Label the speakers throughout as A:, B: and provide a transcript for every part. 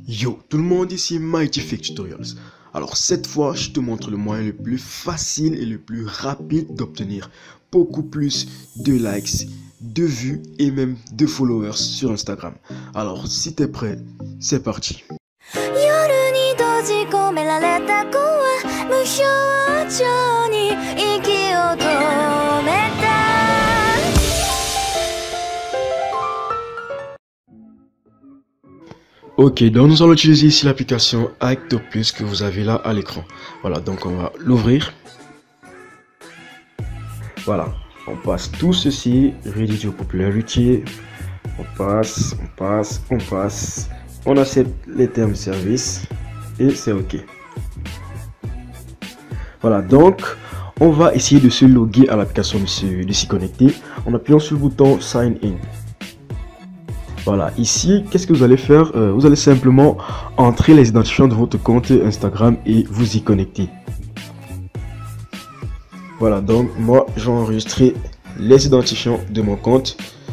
A: Yo, tout le monde, ici Mighty Fake Tutorials. Alors cette fois, je te montre le moyen le plus facile et le plus rapide d'obtenir beaucoup plus de likes, de vues et même de followers sur Instagram. Alors si t'es prêt, c'est parti. Ok, donc nous allons utiliser ici l'application Octopus que vous avez là à l'écran. Voilà, donc on va l'ouvrir. Voilà, on passe tout ceci, Ready to Popularity. On passe, on accepte les termes de service et c'est ok. Voilà, donc on va essayer de se loguer à l'application, de s'y connecter en appuyant sur le bouton Sign In. Voilà, ici, qu'est-ce que vous allez faire? Vous allez simplement entrer les identifiants de votre compte Instagram et vous y connecter. Voilà, donc moi, j'ai enregistré les identifiants de mon compte.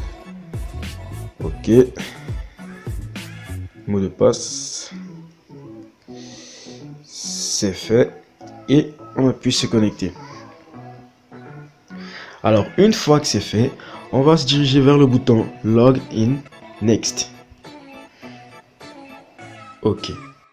A: Ok. Mot de passe. C'est fait. Et on appuie se connecter. Alors, une fois que c'est fait, on va se diriger vers le bouton Log In. Next. Ok.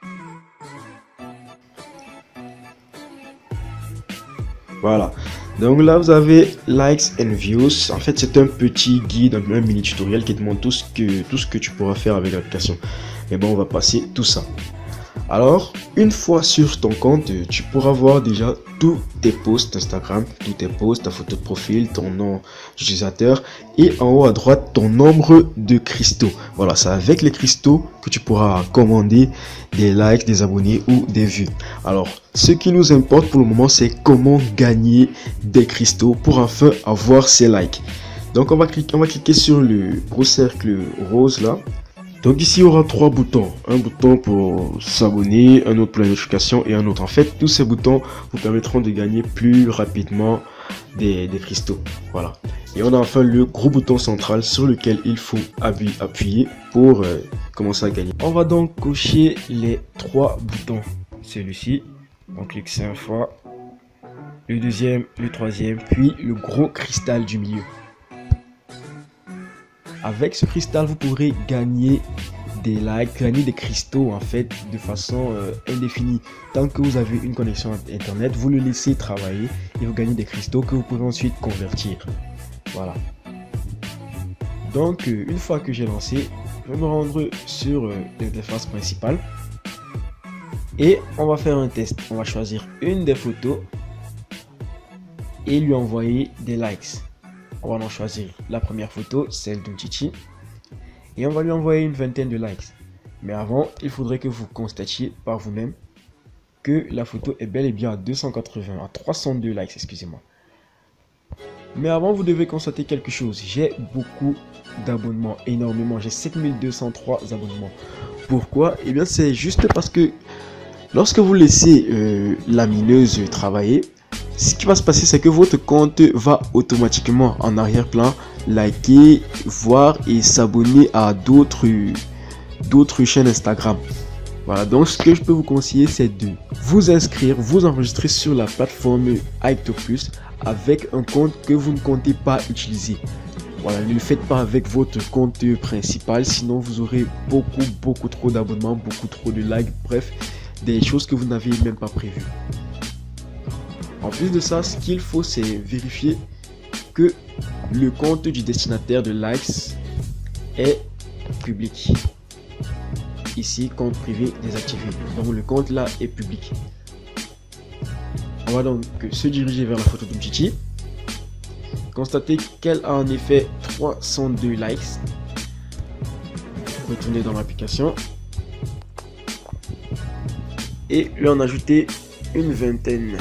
A: Voilà. Donc là, vous avez likes and views. En fait, c'est un petit guide, un mini tutoriel qui te montre tout ce que tu pourras faire avec l'application. Mais bon, on va passer tout ça. Alors, une fois sur ton compte, tu pourras voir déjà tous tes posts Instagram, tous tes posts, ta photo de profil, ton nom d'utilisateur et en haut à droite ton nombre de cristaux. Voilà, c'est avec les cristaux que tu pourras commander des likes, des abonnés ou des vues. Alors, ce qui nous importe pour le moment, c'est comment gagner des cristaux pour enfin avoir ces likes. Donc, on va cliquer sur le gros cercle rose là. Donc ici, il y aura trois boutons. Un bouton pour s'abonner, un autre pour la notification et un autre. En fait, tous ces boutons vous permettront de gagner plus rapidement des cristaux. Voilà. Et on a enfin le gros bouton central sur lequel il faut appuyer pour commencer à gagner. On va donc cocher les trois boutons. Celui-ci, on clique 5 fois. Le deuxième, le troisième, puis le gros cristal du milieu. Avec ce cristal, vous pourrez gagner des likes, gagner des cristaux en fait de façon indéfinie. Tant que vous avez une connexion internet, vous le laissez travailler et vous gagnez des cristaux que vous pouvez ensuite convertir. Voilà. Donc une fois que j'ai lancé, je vais me rendre sur l'interface principale et on va faire un test. On va choisir une des photos et lui envoyer des likes. On va en choisir la première photo, celle d'un Titi. Et on va lui envoyer une vingtaine de likes. Mais avant, il faudrait que vous constatiez par vous-même que la photo est bel et bien à 280, à 302 likes, excusez-moi. Mais avant, vous devez constater quelque chose. J'ai beaucoup d'abonnements, énormément. J'ai 7203 abonnements. Pourquoi? Eh bien, c'est juste parce que lorsque vous laissez la mineuse travailler, ce qui va se passer, c'est que votre compte va automatiquement en arrière-plan liker, voir et s'abonner à d'autres chaînes Instagram. Voilà, donc ce que je peux vous conseiller, c'est de vous inscrire, vous enregistrer sur la plateforme Octopus avec un compte que vous ne comptez pas utiliser. Voilà, ne le faites pas avec votre compte principal, sinon vous aurez beaucoup trop d'abonnements, beaucoup trop de likes, bref, des choses que vous n'avez même pas prévues. En plus de ça, ce qu'il faut, c'est vérifier que le compte du destinataire de likes est public. Ici, compte privé désactivé. Donc le compte là est public. On va donc se diriger vers la photo de Titi. Constater qu'elle a en effet 302 likes. Retourner dans l'application. Et lui en ajouter une vingtaine.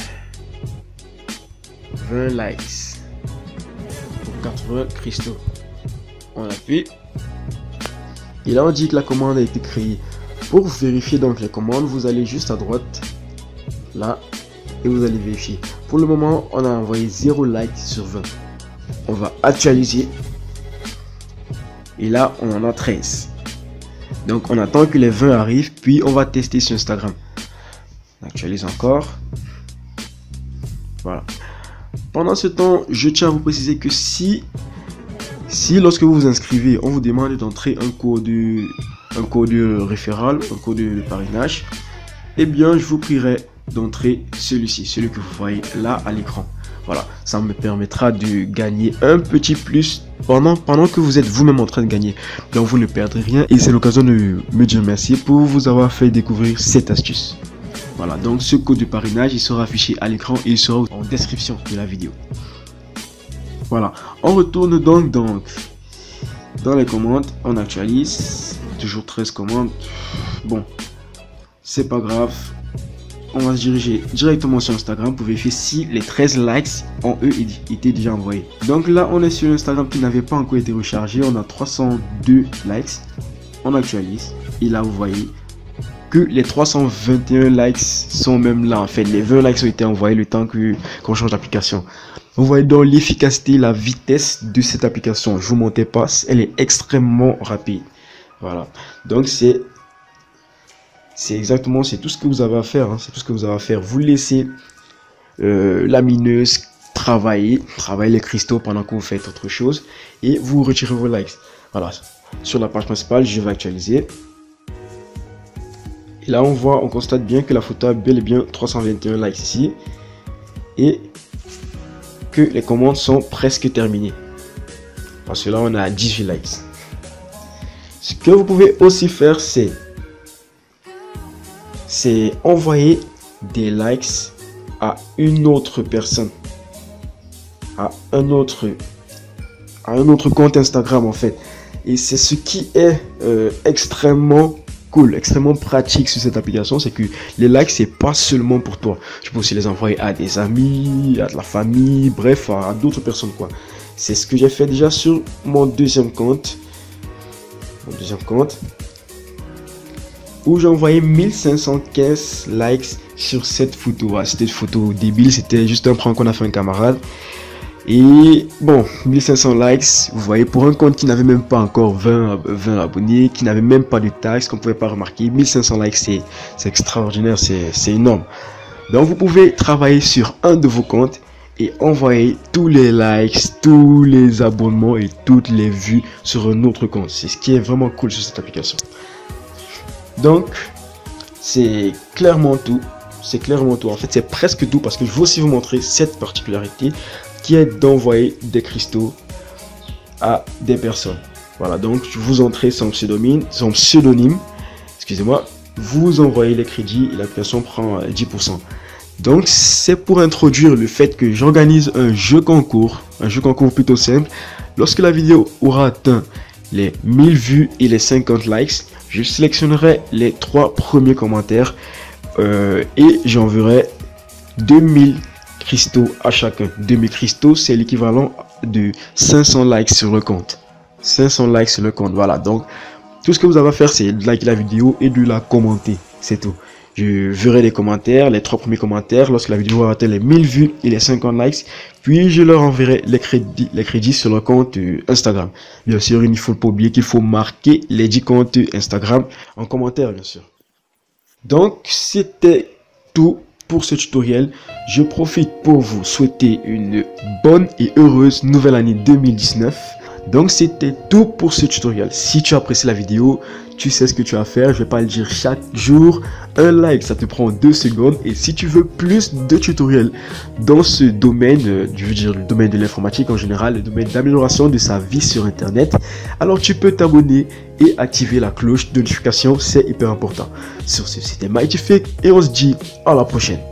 A: 20 likes pour 80 cristaux. On appuie et là on dit que la commande a été créée. Pour vérifier donc les commandes, vous allez juste à droite là et vous allez vérifier. Pour le moment, on a envoyé 0 likes sur 20. On va actualiser et là on en a 13. Donc on attend que les 20 arrivent, puis on va tester sur Instagram. On actualise encore. Voilà. Pendant ce temps, je tiens à vous préciser que si lorsque vous vous inscrivez, on vous demande d'entrer un code référal, un code de parrainage, eh bien je vous prierai d'entrer celui-ci, celui que vous voyez là à l'écran. Voilà, ça me permettra de gagner un petit plus pendant que vous êtes vous-même en train de gagner. Donc vous ne perdrez rien et c'est l'occasion de me dire merci pour vous avoir fait découvrir cette astuce. Voilà, donc ce code de parrainage, il sera affiché à l'écran et il sera en description de la vidéo. Voilà, on retourne donc dans les commandes, on actualise, toujours 13 commandes. Bon, c'est pas grave. On va se diriger directement sur Instagram pour vérifier si les 13 likes ont eux été déjà envoyés. Donc là, on est sur Instagram qui n'avait pas encore été rechargé. On a 302 likes. On actualise. Et là, vous voyez que les 321 likes sont même là. En fait, les 20 likes ont été envoyés le temps qu'on change d'application. Vous voyez donc l'efficacité, la vitesse de cette application. Je vous mentais pas, elle est extrêmement rapide. Voilà. Donc c'est exactement, c'est tout ce que vous avez à faire. Hein. C'est tout ce que vous avez à faire. Vous laissez la mineuse travailler les cristaux pendant que vous faites autre chose. Et vous retirez vos likes. Voilà. Sur la page principale, je vais actualiser. Et là, on constate bien que la photo a bel et bien 321 likes ici. Et que les commandes sont presque terminées. Parce que là, on a 18 likes. Ce que vous pouvez aussi faire, c'est envoyer des likes à une autre personne, à un autre compte Instagram en fait. Et c'est ce qui est extrêmement cool, extrêmement pratique sur cette application, c'est que les likes c'est pas seulement pour toi. Tu peux aussi les envoyer à des amis, à de la famille, bref, à d'autres personnes quoi. C'est ce que j'ai fait déjà sur mon deuxième compte. Où j'ai envoyé 1515 likes sur cette photo. C'était une photo débile, c'était juste un prank qu'on a fait un camarade. Et bon, 1500 likes, vous voyez, pour un compte qui n'avait même pas encore 20 abonnés, qui n'avait même pas de tags, qu'on ne pouvait pas remarquer, 1500 likes, c'est extraordinaire, c'est énorme. Donc vous pouvez travailler sur un de vos comptes et envoyer tous les likes, tous les abonnements et toutes les vues sur un autre compte. C'est ce qui est vraiment cool sur cette application. Donc, c'est clairement tout. C'est clairement tout. En fait, c'est presque tout parce que je veux aussi vous montrer cette particularité qui est d'envoyer des cristaux à des personnes. Voilà, donc vous entrez son pseudonyme, excusez-moi, vous envoyez les crédits et la personne prend 10%. Donc c'est pour introduire le fait que j'organise un jeu concours plutôt simple. Lorsque la vidéo aura atteint les 1000 vues et les 50 likes, je sélectionnerai les 3 premiers commentaires et j'enverrai 2000 cristaux à chacun. 2000 cristaux, c'est l'équivalent de 500 likes sur le compte. 500 likes sur le compte, voilà. Donc, tout ce que vous avez à faire, c'est de liker la vidéo et de la commenter. C'est tout. Je verrai les commentaires, les 3 premiers commentaires, lorsque la vidéo aura atteint les 1000 vues et les 50 likes. Puis, je leur enverrai les crédits sur le compte Instagram. Bien sûr, il ne faut pas oublier qu'il faut marquer les 10 comptes Instagram en commentaire, bien sûr. Donc, c'était tout pour ce tutoriel. Je profite pour vous souhaiter une bonne et heureuse nouvelle année 2019. Donc c'était tout pour ce tutoriel. Si tu as apprécié la vidéo, tu sais ce que tu as à faire. Je vais pas le dire chaque jour. Un like, ça te prend 2 secondes. Et si tu veux plus de tutoriels dans ce domaine, je veux dire le domaine de l'informatique en général, le domaine d'amélioration de sa vie sur internet, alors tu peux t'abonner et activer la cloche de notification. C'est hyper important. Sur ce, c'était Mighty Fake et on se dit à la prochaine.